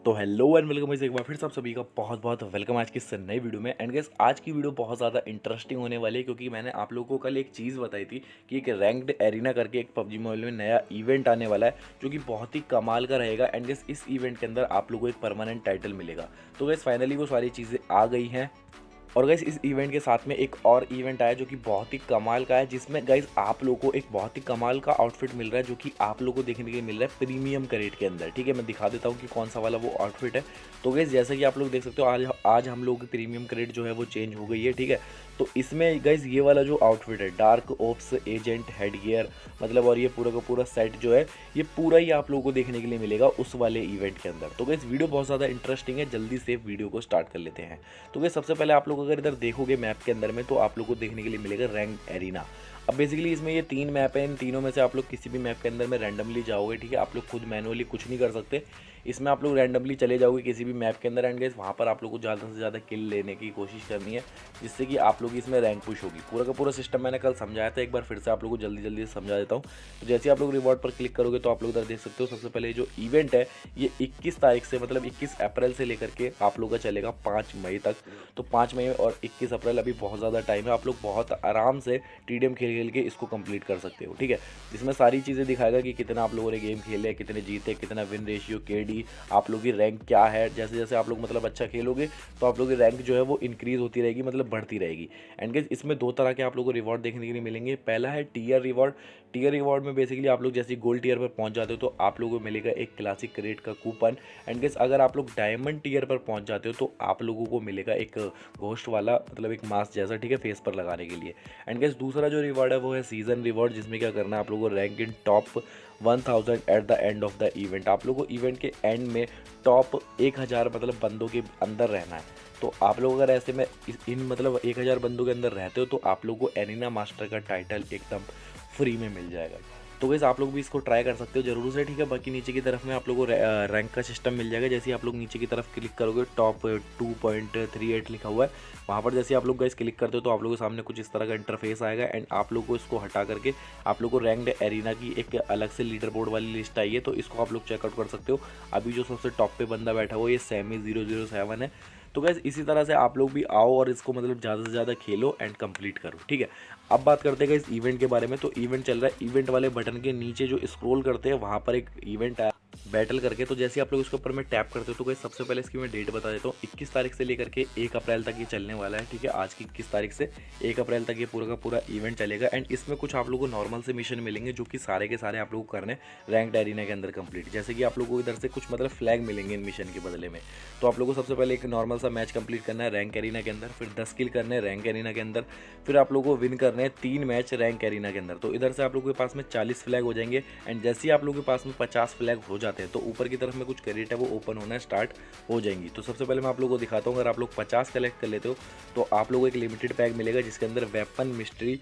तो hello and welcome एक बार फिर से आप सभी का बहुत बहुत वेलकम आज की इस नई वीडियो में। एंड गेस आज की वीडियो बहुत ज़्यादा इंटरेस्टिंग होने वाली है क्योंकि मैंने आप लोगों को कल एक चीज़ बताई थी कि एक रैंक्ड एरिना करके एक पबजी मोबाइल में नया इवेंट आने वाला है जो कि बहुत ही कमाल का रहेगा। एंड गेस इस इवेंट के अंदर आप लोगों को एक परमानेंट टाइटल मिलेगा। तो गेस फाइनली वो सारी चीज़ें आ गई हैं। और गाइस इस इवेंट के साथ में एक और इवेंट आया जो कि बहुत ही कमाल का है, जिसमें गाइस आप लोगों को एक बहुत ही कमाल का आउटफिट मिल रहा है जो कि आप लोगों को देखने के लिए मिल रहा है प्रीमियम करेट के अंदर। ठीक है, मैं दिखा देता हूँ कि कौन सा वाला वो आउटफिट है। तो गाइस जैसा कि आप लोग देख सकते हो आज आज हम लोगों की प्रीमियम करेट जो है वो चेंज हो गई है। ठीक है, तो इसमें गाइस ये वाला जो आउटफिट है dark ops agent head gear मतलब, और ये पूरा का पूरा सेट जो है ये पूरा ही आप लोगों को देखने के लिए मिलेगा उस वाले इवेंट के अंदर। तो गाइस वीडियो बहुत ज़्यादा इंटरेस्टिंग है, जल्दी से वीडियो को स्टार्ट कर लेते हैं। तो गाइस सबसे पहले आप लोग अगर इधर देखोगे मैप के अंदर में तो आप लोग को देखने के लिए मिलेगा रैंक एरिना। अब बेसिकली इसमें ये 3 मैप है, इन तीनों में से आप लोग किसी भी मैप के अंदर में रैंडमली जाओगे। ठीक है, आप लोग खुद मैनुअली कुछ नहीं कर सकते, इसमें आप लोग रैंडमली चले जाओगे किसी भी मैप के अंदर। एंड गाइस वहाँ पर आप लोग को ज़्यादा से ज़्यादा किल लेने की कोशिश करनी है जिससे कि आप लोग इसमें रैंक पुश होगी। पूरा का पूरा सिस्टम मैंने कल समझाया था, एक बार फिर से आप लोग को जल्दी जल्दी से समझा देता हूँ। तो जैसे आप लोग रिवॉर्ड पर क्लिक करोगे तो आप लोग इधर देख सकते हो सबसे पहले जो इवेंट है ये 21 तारीख से मतलब 21 अप्रैल से लेकर के आप लोग का चलेगा 5 मई तक। तो 5 मई और 21 अप्रैल अभी बहुत ज़्यादा टाइम है, आप लोग बहुत आराम से टीडीएम खेल खेल के इसको कंप्लीट कर सकते हो। ठीक है, इसमें सारी चीज़ें दिखाएगा कि कितना आप लोगों ने गेम खेले, कितने जीते, कितना विन रेशियो, केडी, आप लोग की रैंक क्या है। जैसे जैसे आप लोग मतलब अच्छा खेलोगे तो आप लोग की रैंक जो है वो इंक्रीज़ होती रहेगी, मतलब बढ़ती रहेगी। एंड गाइस इसमें 2 तरह के आप लोगों को रिवॉर्ड देखने के लिए मिलेंगे। पहला है टीयर रिवॉर्ड। टीयर रिवॉर्ड में बेसिकली आप लोग जैसे गोल्ड टीयर पर पहुंच जाते हो तो आप लोगों को मिलेगा एक क्लासिक क्रेट का कूपन। एंड गाइस अगर आप लोग डायमंड टीयर पर पहुंच जाते हो तो आप लोगों को मिलेगा एक घोस्ट वाला मतलब एक मास्क जैसा, ठीक है, फेस पर लगाने के लिए। एंड गाइस दूसरा जो रिवॉर्ड है वो है सीजन रिवॉर्ड, जिसमें क्या करना है आप लोगों को rank in top 1000 at the end of the event. आप लोगों को इवेंट के एंड में टॉप 1000 मतलब बंदों के अंदर रहना है। तो आप लोग अगर ऐसे में इन मतलब 1000 बंदों के अंदर रहते हो तो आप लोगों को एरिना मास्टर का टाइटल एकदम फ्री में मिल जाएगा। तो वैसे आप लोग भी इसको ट्राई कर सकते हो जरूर से। ठीक है, बाकी नीचे की तरफ में आप लोगों को रैंक का सिस्टम मिल जाएगा। जैसे आप लोग नीचे की तरफ क्लिक करोगे टॉप 2.38 लिखा हुआ है, वहाँ पर जैसे आप लोग गाइस क्लिक करते हो तो आप लोगों के सामने कुछ इस तरह का इंटरफेस आएगा। एंड आप लोग को इसको हटा करके आप लोग को रैंक्ड एरिना की एक अलग से लीडर बोर्ड वाली लिस्ट आई है, तो इसको आप लोग चेकआउट कर सकते हो। अभी जो सबसे टॉप पे बंदा बैठा हुआ है ये सैमी 007 है। तो गैस इसी तरह से आप लोग भी आओ और इसको मतलब ज़्यादा से ज़्यादा खेलो एंड कंप्लीट करो। ठीक है, अब बात करते हैं इस इवेंट के बारे में। तो इवेंट चल रहा है, इवेंट वाले बटन के नीचे जो स्क्रॉल करते हैं वहाँ पर एक इवेंट आया बैटल करके। तो जैसे आप लोग इसके ऊपर में टैप करते हो तो गाइस सबसे पहले इसकी मैं डेट बता देता हूँ। 21 तारीख से लेकर के 1 अप्रैल तक ये चलने वाला है। ठीक है, आज की 21 तारीख से 1 अप्रैल तक ये पूरा का पूरा इवेंट चलेगा। एंड इसमें कुछ आप लोगों को नॉर्मल से मिशन मिलेंगे जो कि सारे के सारे आप लोगों को करने रैंक एरिना के अंदर कंप्लीट। जैसे कि आप लोगों को इधर से कुछ मतलब फ्लैग मिलेंगे इन मिशन के बदले में। तो आप लोगों को सबसे पहले एक नॉर्मल सा मैच कंप्लीट करना है रैंक एरिना के अंदर, फिर 10 किल करने हैं रैंक एरिना के अंदर, फिर आप लोगों को विन करने हैं 3 मैच रैंक एरिना के अंदर। तो इधर से आप लोगों के पास में 40 फ्लैग हो जाएंगे। एंड जैसे ही आप लोगों के पास में 50 फ्लैग हो जाते हैं तो ऊपर की तरफ में कुछ क्रेडिट है वो ओपन होना स्टार्ट हो जाएंगी। तो सबसे पहले मैं आप लोगों को दिखाता हूँ, अगर आप लोग 50 कलेक्ट कर लेते हो तो आप लोगों को एक लिमिटेड पैक मिलेगा जिसके अंदर वेपन मिस्ट्री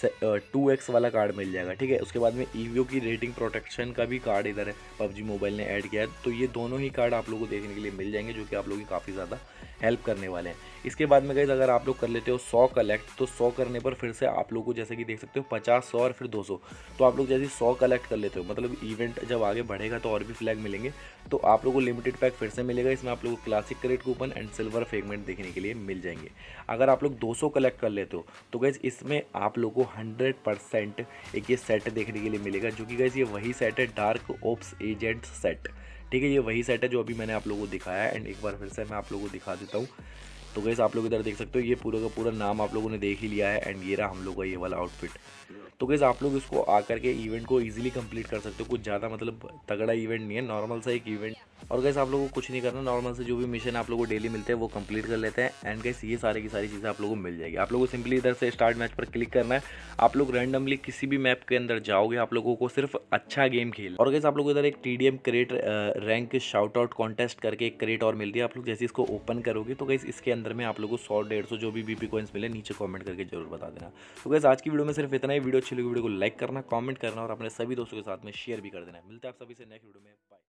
2x वाला कार्ड मिल जाएगा। ठीक है, उसके बाद में ईवीओ की रेटिंग प्रोटेक्शन का भी कार्ड इधर है पबजी मोबाइल ने ऐड किया है। तो ये दोनों ही कार्ड आप लोगों को देखने के लिए मिल जाएंगे जो कि आप लोगों की काफ़ी ज़्यादा हेल्प करने वाले हैं। इसके बाद में गाइस अगर आप लोग कर लेते हो 100 कलेक्ट तो 100 करने पर फिर से आप लोगों को जैसे कि देख सकते हो 50, 100 और फिर 200। तो आप लोग जैसे 100 कलेक्ट कर लेते हो मतलब इवेंट जब आगे बढ़ेगा तो और भी फ्लैग मिलेंगे। तो आप लोगों को लिमिटेड पैक फिर से मिलेगा, इसमें आप लोगों को classic crate coupon and silver fragment देखने के लिए मिल जाएंगे। अगर आप लोग 200 कलेक्ट कर लेते हो तो गाइस इसमें आप लोगों को 100% एक ये सेट देखने के लिए मिलेगा जो कि गाइस ये वही सेट है डार्क ओप्स एजेंट सेट। ठीक है, ये वही सेट है जो अभी मैंने आप लोगों को दिखाया है। एंड एक बार फिर से मैं आप लोगों को दिखा देता हूँ। तो गाइस आप लोग इधर देख सकते हो ये पूरा का पूरा नाम आप लोगों ने देख ही लिया है। एंड ये रहा हम लोग का ये वाला आउटफिट। तो गाइस आप लोग इसको आकर के इवेंट को इजीली कंप्लीट कर सकते हो, कुछ ज़्यादा मतलब तगड़ा इवेंट नहीं है, नॉर्मल सा एक इवेंट। और गाइस आप लोगों को कुछ नहीं करना, नॉर्मल से जो भी मिशन आप लोगों को डेली मिलते हैं वो कंप्लीट कर लेते हैं। एंड गाइस ये सारी की सारी चीज़ें आप लोगों को मिल जाएगी। आप लोगों को सिंपली इधर से स्टार्ट मैच पर क्लिक करना है। आप लोग रैंडमली किसी भी मैप के अंदर जाओगे, आप लोगों को सिर्फ अच्छा गेम खेल। और गाइस आप लोग इधर एक TDM crate rank shout out contest करके एक क्रेट और मिलती है। आप लोग जैसे इसको ओपन करोगे तो गाइस इसके अंदर में आप लोगों को 100-150 जो भी बीपी कॉइंस मिले नीचे कमेंट करके जरूर बता देना। तो गाइस आज की वीडियो में सिर्फ इतना ही। वीडियो अच्छी लगी वीडियो को लाइक करना, कमेंट करना और अपने सभी दोस्तों के साथ में शेयर भी कर देना। मिलता है आप सभी से नेक्स्ट वीडियो में। बाय।